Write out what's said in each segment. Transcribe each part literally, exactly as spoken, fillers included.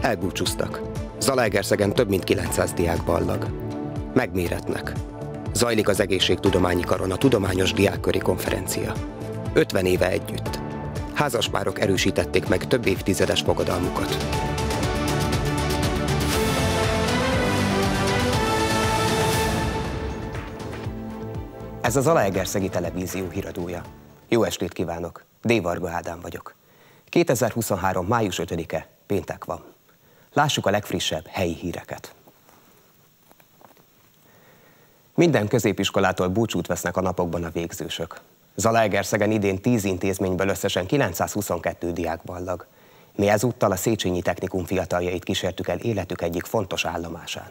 Elbúcsúztak. Zalaegerszegen több mint kilencszáz diák ballag. Megméretnek. Zajlik az Egészségtudományi Karon a Tudományos Diákköri Konferencia. ötven éve együtt. Házaspárok erősítették meg több évtizedes fogadalmukat. Ez a Zalaegerszegi Televízió híradója. Jó estét kívánok! D. Varga Ádám vagyok. kétezer-huszonhárom. május ötödike, péntek van. Lássuk a legfrissebb helyi híreket. Minden középiskolától búcsút vesznek a napokban a végzősök. Zalaegerszegen idén tíz intézményből összesen kilencszázhuszonkettő diák ballag. Mi ezúttal a Széchenyi Technikum fiataljait kísértük el életük egyik fontos állomásán.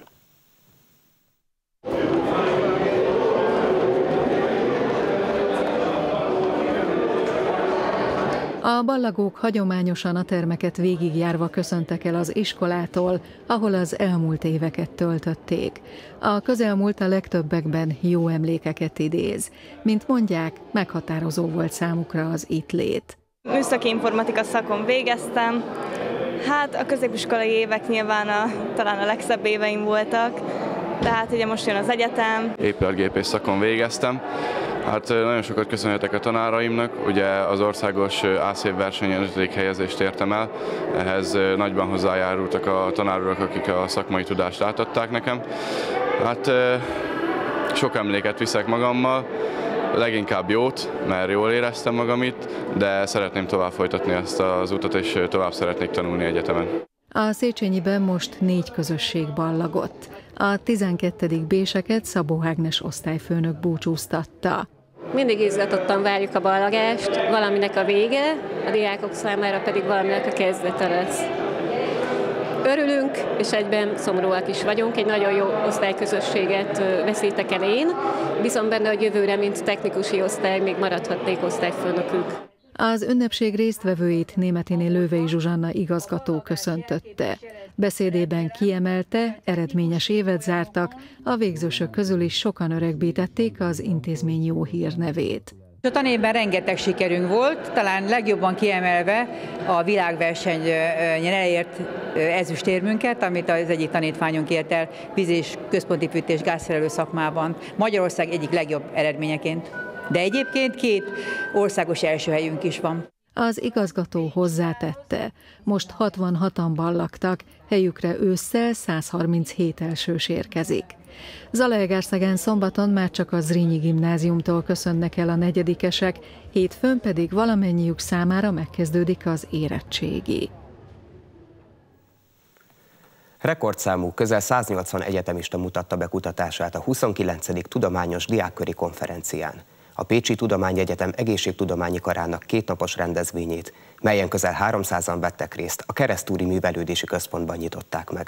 A ballagók hagyományosan a termeket végigjárva köszöntek el az iskolától, ahol az elmúlt éveket töltötték. A közelmúlt a legtöbbekben jó emlékeket idéz. Mint mondják, meghatározó volt számukra az itt lét. Műszaki informatika szakon végeztem. Hát a középiskolai évek nyilván a, talán a legszebb éveim voltak, de hát ugye most jön az egyetem. Épületgépész szakon végeztem. Hát nagyon sokat köszönhetek a tanáraimnak, ugye az országos ászév versenyen ötödik helyezést értem el, ehhez nagyban hozzájárultak a tanárurak, akik a szakmai tudást átadták nekem. Hát sok emléket viszek magammal, leginkább jót, mert jól éreztem magam itt, de szeretném tovább folytatni ezt az utat, és tovább szeretnék tanulni egyetemen. A Széchenyiben most négy közösség ballagott. A tizenkettedik béseket Szabó Ágnes osztályfőnök búcsúztatta. Mindig izgatottan várjuk a ballagást, valaminek a vége, a diákok számára pedig valaminek a kezdete lesz. Örülünk, és egyben szomorúak is vagyunk, egy nagyon jó osztályközösséget veszítek el én, viszont benne, hogy jövőre, mint technikusi osztály, még maradhatnék osztályfőnökük. Az ünnepség résztvevőit Némethyné Lővei Zsuzsanna igazgató köszöntötte. Beszédében kiemelte, eredményes évet zártak, a végzősök közül is sokan öregbítették az intézmény jó hírnevét. A tanévben rengeteg sikerünk volt, talán legjobban kiemelve a világversenyen elért ezüstérmünket, amit az egyik tanítványunk ért el víz- és központi fűtés gázszerelő szakmában, Magyarország egyik legjobb eredményeként. De egyébként két országos első helyünk is van. Az igazgató hozzátette, most hatvanhatan ballagtak, helyükre ősszel száz harminchét elsős érkezik. Zalaegerszegen szombaton már csak a Zrínyi gimnáziumtól köszönnek el a negyedikesek, hétfőn pedig valamennyiük számára megkezdődik az érettségi. Rekordszámú közel száznyolcvan egyetemista mutatta be kutatását a huszonkilencedik Tudományos Diákköri Konferencián. A Pécsi Tudományegyetem Egészségtudományi Karának kétnapos rendezvényét, melyen közel háromszázan vettek részt, a Keresztúri Művelődési Központban nyitották meg.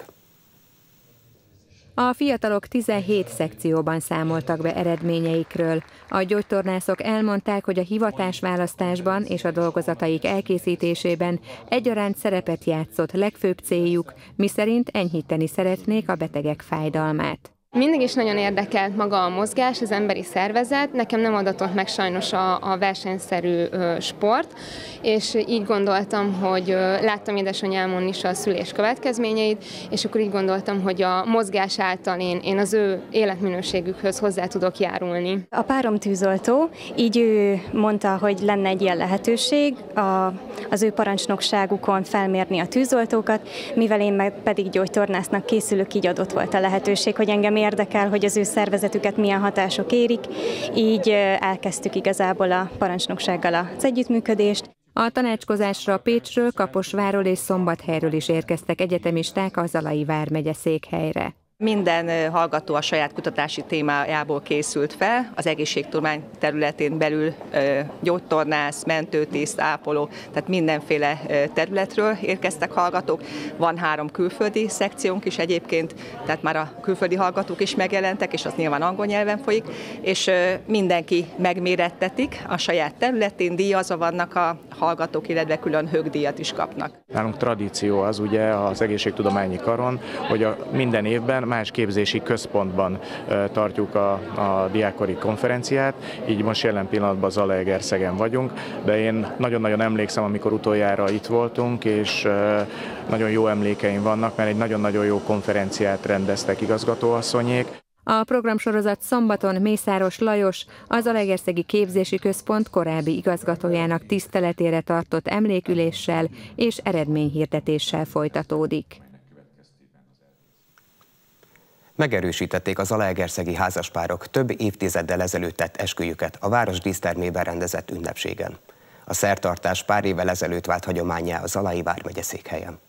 A fiatalok tizenhét szekcióban számoltak be eredményeikről. A gyógytornászok elmondták, hogy a hivatásválasztásban és a dolgozataik elkészítésében egyaránt szerepet játszott legfőbb céljuk, miszerint enyhíteni szeretnék a betegek fájdalmát. Mindig is nagyon érdekelt maga a mozgás, az emberi szervezet, nekem nem adatott meg sajnos a, a versenyszerű ö, sport, és így gondoltam, hogy ö, láttam édesanyámon is a szülés következményeit, és akkor így gondoltam, hogy a mozgás által én, én az ő életminőségükhöz hozzá tudok járulni. A párom tűzoltó, így ő mondta, hogy lenne egy ilyen lehetőség a, az ő parancsnokságukon felmérni a tűzoltókat, mivel én meg pedig gyógytornásznak készülök, így adott volt a lehetőség, hogy engem érdekel, hogy az ő szervezetüket milyen hatások érik, így elkezdtük igazából a parancsnoksággal az együttműködést. A tanácskozásra Pécsről, Kaposvárról és Szombathelyről is érkeztek egyetemisták a Zalai vármegye székhelyre. Minden hallgató a saját kutatási témájából készült fel, az egészségtudomány területén belül gyógytornász, mentőtiszt, ápoló, tehát mindenféle területről érkeztek hallgatók. Van három külföldi szekciónk is egyébként, tehát már a külföldi hallgatók is megjelentek, és az nyilván angol nyelven folyik, és mindenki megmérettetik a saját területén, díjazva vannak a hallgatók, illetve külön högdíjat is kapnak. Nálunk tradíció az ugye az Egészségtudományi Karon, hogy a minden évben más képzési központban tartjuk a, a diákkori konferenciát, így most jelen pillanatban Zalaegerszegen vagyunk, de én nagyon-nagyon emlékszem, amikor utoljára itt voltunk, és nagyon jó emlékeim vannak, mert egy nagyon-nagyon jó konferenciát rendeztek igazgatóasszonyék. A programsorozat szombaton Mészáros Lajos, az Zalaegerszegi Képzési Központ korábbi igazgatójának tiszteletére tartott emléküléssel és eredményhirdetéssel folytatódik. Megerősítették a zalaegerszegi házaspárok több évtizeddel ezelőtt tett esküjüket a város dísztermében rendezett ünnepségen. A szertartás pár évvel ezelőtt vált hagyománnyá a Zalai vármegye székhelyen.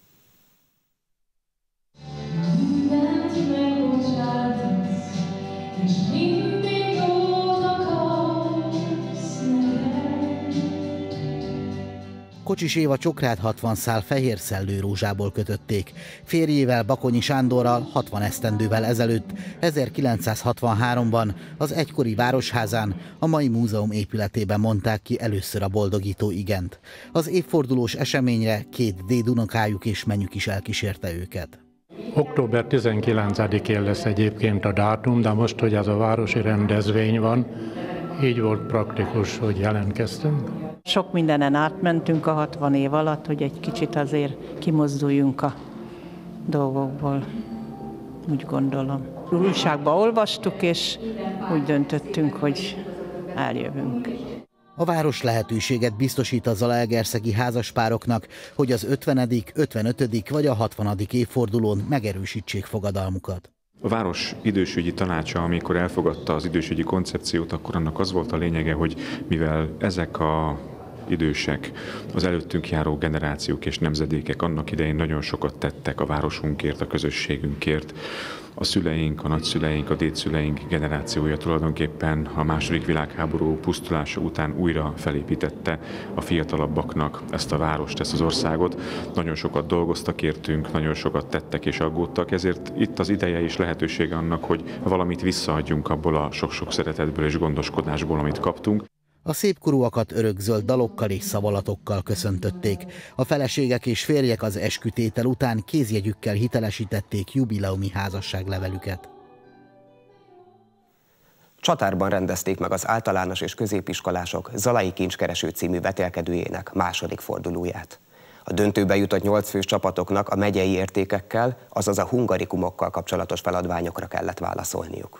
Kocsis Éva csokrát hatvan szál fehér szellőrózsából kötötték. Férjével, Bakonyi Sándorral hatvan esztendővel ezelőtt, ezerkilencszázhatvanháromban az egykori városházán, a mai múzeum épületében mondták ki először a boldogító igent. Az évfordulós eseményre két dédunokájuk és mennyük is elkísérte őket. október tizenkilencedikén lesz egyébként a dátum, de most, hogy ez a városi rendezvény van, így volt praktikus, hogy jelentkeztünk. Sok mindenen átmentünk a hatvan év alatt, hogy egy kicsit azért kimozduljunk a dolgokból, úgy gondolom. Újságban olvastuk, és úgy döntöttünk, hogy eljövünk. A város lehetőséget biztosít a zalaegerszegi házaspároknak, hogy az ötvenedik, ötvenötödik vagy a hatvanadik évfordulón megerősítsék fogadalmukat. A város idősügyi tanácsa, amikor elfogadta az idősügyi koncepciót, akkor annak az volt a lényege, hogy mivel ezek a idősek, az előttünk járó generációk és nemzedékek annak idején nagyon sokat tettek a városunkért, a közösségünkért, a szüleink, a nagyszüleink, a dédszüleink generációja tulajdonképpen a második világháború pusztulása után újra felépítette a fiatalabbaknak ezt a várost, ezt az országot. Nagyon sokat dolgoztak értünk, nagyon sokat tettek és aggódtak, ezért itt az ideje és lehetősége annak, hogy valamit visszaadjunk abból a sok-sok szeretetből és gondoskodásból, amit kaptunk. A szépkorúakat örökzöld dalokkal és szavalatokkal köszöntötték. A feleségek és férjek az eskütétel után kézjegyükkel hitelesítették jubileumi házasságlevelüket. Csatárban rendezték meg az általános és középiskolások Zalai Kincskereső című vetélkedőjének második fordulóját. A döntőbe jutott nyolc fős csapatoknak a megyei értékekkel, azaz a hungarikumokkal kapcsolatos feladványokra kellett válaszolniuk.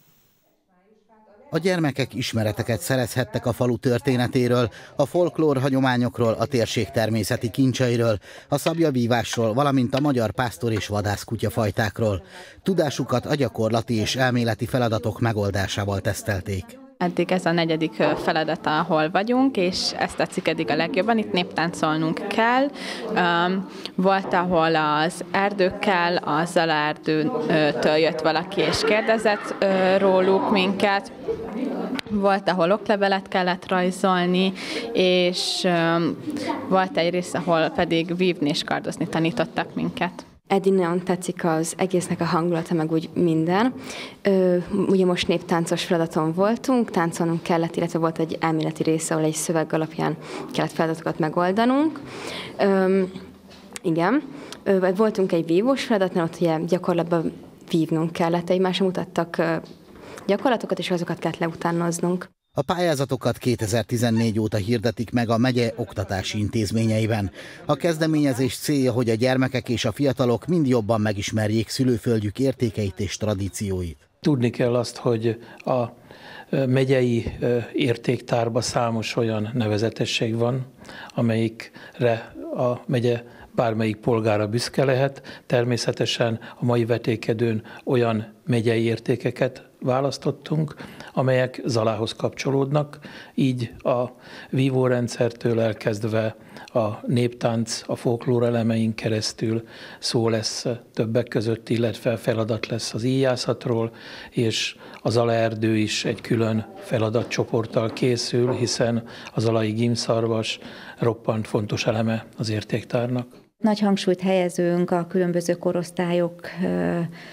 A gyermekek ismereteket szerezhettek a falu történetéről, a folklór hagyományokról, a térség természeti kincseiről, a szabjavívásról, valamint a magyar pásztor és vadászkutyafajtákról. Tudásukat a gyakorlati és elméleti feladatok megoldásával tesztelték. Eddig ez a negyedik feladat, ahol vagyunk, és ezt tetszik eddig a legjobban, itt néptáncolnunk kell. Volt, ahol az erdőkkel, a Zalaerdőtől jött valaki és kérdezett róluk minket. Volt, ahol oklevelet kellett rajzolni, és volt egy rész, ahol pedig vívni és kardozni tanítottak minket. Eddig nagyon tetszik az egésznek a hangulata, meg úgy minden. Ö, ugye most néptáncos feladaton voltunk, táncolnunk kellett, illetve volt egy elméleti része, ahol egy szöveg alapján kellett feladatokat megoldanunk. Ö, igen, Ö, voltunk egy vívós feladatnál, ott ugye gyakorlatban vívnunk kellett, egymásra mutattak gyakorlatokat, és azokat kellett leutánoznunk. A pályázatokat kétezer-tizennégy óta hirdetik meg a megye oktatási intézményeiben. A kezdeményezés célja, hogy a gyermekek és a fiatalok mind jobban megismerjék szülőföldjük értékeit és tradícióit. Tudni kell azt, hogy a megyei értéktárban számos olyan nevezetesség van, amelyikre a megye bármelyik polgára büszke lehet. Természetesen a mai vetélkedőn olyan megyei értékeket választottunk, amelyek Zalához kapcsolódnak, így a vívórendszertől elkezdve a néptánc, a folklór elemein keresztül szó lesz többek között, illetve feladat lesz az íjászatról, és a Zalaerdő is egy külön feladatcsoporttal készül, hiszen a zalai gímszarvas roppant fontos eleme az értéktárnak. Nagy hangsúlyt helyezünk a különböző korosztályok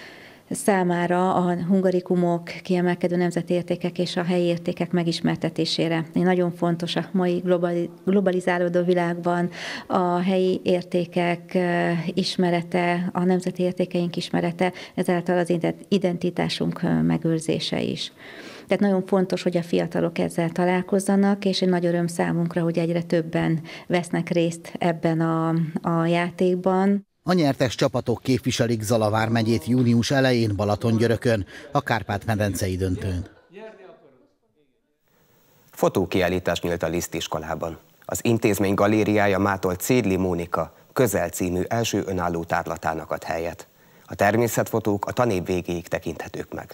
számára a hungarikumok, kiemelkedő nemzeti értékek és a helyi értékek megismertetésére. Nagyon fontos a mai globalizálódó világban a helyi értékek ismerete, a nemzeti értékeink ismerete, ezáltal az identitásunk megőrzése is. Tehát nagyon fontos, hogy a fiatalok ezzel találkozzanak, és egy nagy öröm számunkra, hogy egyre többen vesznek részt ebben a, a játékban. A nyertes csapatok képviselik Zala vármegyét június elején Balatongyörökön, a Kárpát-medencei döntőn. Fotókiállítás nyílt a Liszt iskolában. Az intézmény galériája mától Cédli Mónika Közel című első önálló tárlatának ad helyet. A természetfotók a tanév végéig tekinthetők meg.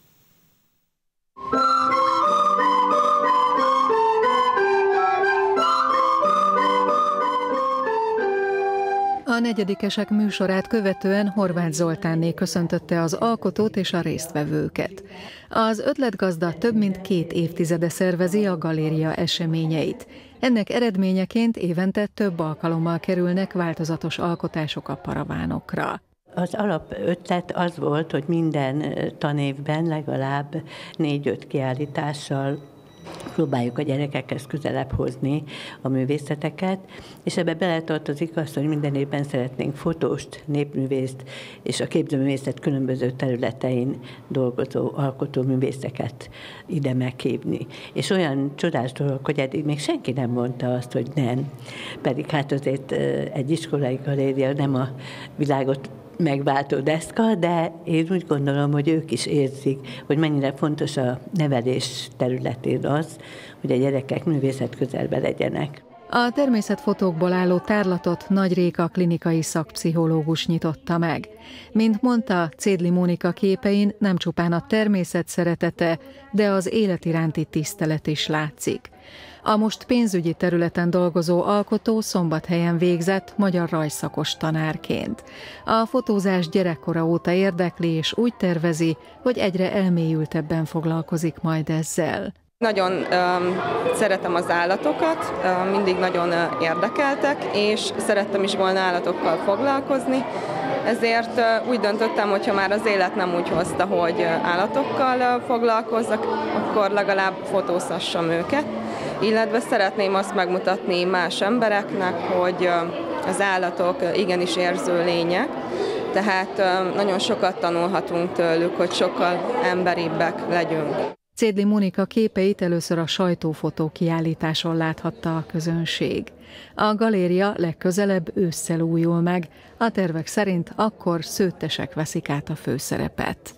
A negyedikesek műsorát követően Horváth Zoltánné köszöntötte az alkotót és a résztvevőket. Az ötletgazda több mint két évtizede szervezi a galéria eseményeit. Ennek eredményeként évente több alkalommal kerülnek változatos alkotások a paravánokra. Az alapötlet az volt, hogy minden tanévben legalább négy-öt kiállítással próbáljuk a gyerekekhez közelebb hozni a művészeteket, és ebbe beletartozik az, hogy minden évben szeretnénk fotóst, népművészt és a képzőművészet különböző területein dolgozó alkotóművészeket ide meghívni. És olyan csodás dolog, hogy eddig még senki nem mondta azt, hogy nem. Pedig hát azért egy iskolai galéria nem a világot megváltó deszka, de én úgy gondolom, hogy ők is érzik, hogy mennyire fontos a nevelés területén az, hogy a gyerekek művészet közelbe legyenek. A természetfotókból álló tárlatot Nagy Réka klinikai szakpszichológus nyitotta meg. Mint mondta, Cédli Mónika képein nem csupán a természet szeretete, de az élet iránti tisztelet is látszik. A most pénzügyi területen dolgozó alkotó Szombathelyen végzett magyar rajzszakos tanárként. A fotózás gyerekkora óta érdekli, és úgy tervezi, hogy egyre elmélyültebben foglalkozik majd ezzel. Nagyon um, szeretem az állatokat, um, mindig nagyon uh, érdekeltek, és szerettem is volna állatokkal foglalkozni. Ezért uh, úgy döntöttem, hogy ha már az élet nem úgy hozta, hogy uh, állatokkal uh, foglalkozzak, akkor legalább fotózhassam őket. Illetve szeretném azt megmutatni más embereknek, hogy uh, az állatok uh, igenis érző lények, tehát uh, nagyon sokat tanulhatunk tőlük, hogy sokkal emberibbek legyünk. Cédli Mónika képeit először a sajtófotó kiállításon láthatta a közönség. A galéria legközelebb ősszel újul meg, a tervek szerint akkor szőttesek veszik át a főszerepet.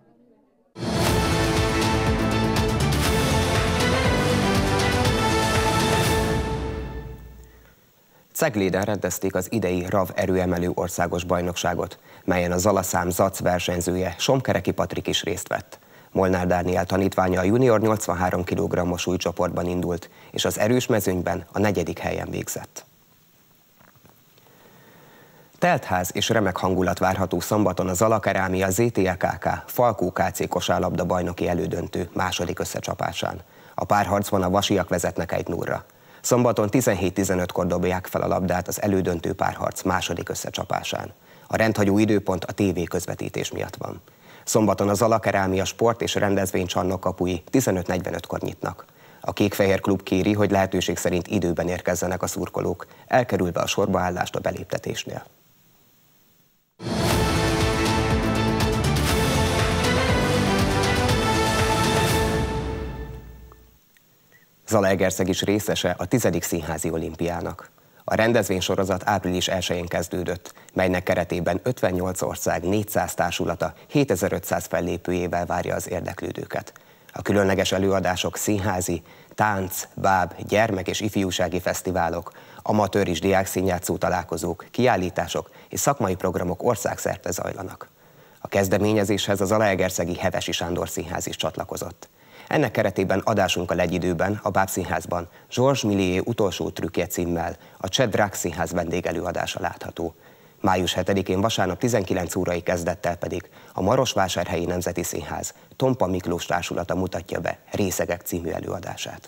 Cegléden rendezték az idei RAV erőemelő országos bajnokságot, melyen a Zalaszám Zac versenyzője, Somkereki Patrik is részt vett. Molnár Dániel tanítványa a junior nyolcvanhárom kilogrammos súlycsoportban indult, és az erős mezőnyben a negyedik helyen végzett. Teltház és remek hangulat várható szombaton a Zalakerámia zé té e ká ká Falkó ká cé kosárlabda bajnoki elődöntő második összecsapásán. A párharcban a vasiak vezetnek egy nullra. Szombaton tizenhét tizenötkor dobják fel a labdát az elődöntő párharc második összecsapásán. A rendhagyó időpont a tévé közvetítés miatt van. Szombaton a Zalakerámia sport és rendezvénycsarnok kapui tizenöt negyvenötkor nyitnak. A Kék-Fehér Klub kéri, hogy lehetőség szerint időben érkezzenek a szurkolók, elkerülve a sorbaállást a beléptetésnél. Zalaegerszeg is részese a tizedik színházi olimpiának. A rendezvénysorozat április elsején kezdődött, melynek keretében ötvennyolc ország négyszáz társulata hétezer-ötszáz fellépőjével várja az érdeklődőket. A különleges előadások színházi, tánc, báb, gyermek- és ifjúsági fesztiválok, amatőr és diákszínjátszó találkozók, kiállítások és szakmai programok országszerte zajlanak. A kezdeményezéshez az zalaegerszegi Hevesi Sándor Színház is csatlakozott. Ennek keretében adásunkkal egy időben a Bábszínházban Georges Méliès utolsó trükkje címmel a Cseh Drág Színház vendégelőadása látható. május hetedikén vasárnap tizenkilenc órai kezdettel pedig a Marosvásárhelyi Nemzeti Színház Tompa Miklós társulata mutatja be Részegek című előadását.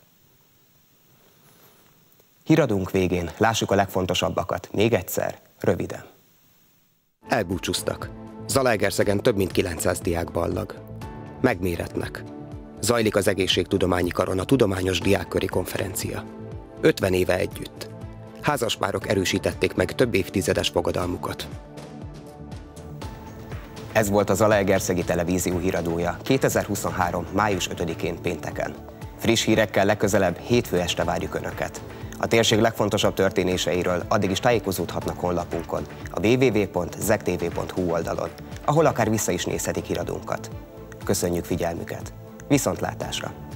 Híradónk végén lássuk a legfontosabbakat még egyszer, röviden. Elbúcsúztak. Zalaegerszegen több mint kilencszáz diák ballag. Megméretnek. Zajlik az egészségtudományi karon a tudományos diákköri konferencia. ötven éve együtt. Házaspárok erősítették meg több évtizedes fogadalmukat. Ez volt a Zalaegerszegi Televízió híradója kétezer-huszonhárom. május ötödikén pénteken. Friss hírekkel legközelebb hétfő este várjuk Önöket. A térség legfontosabb történéseiről addig is tájékozódhatnak honlapunkon, a double-u double-u double-u pont zeg té vé pont hu oldalon, ahol akár vissza is nézhetik híradónkat. Köszönjük figyelmüket! Viszontlátásra!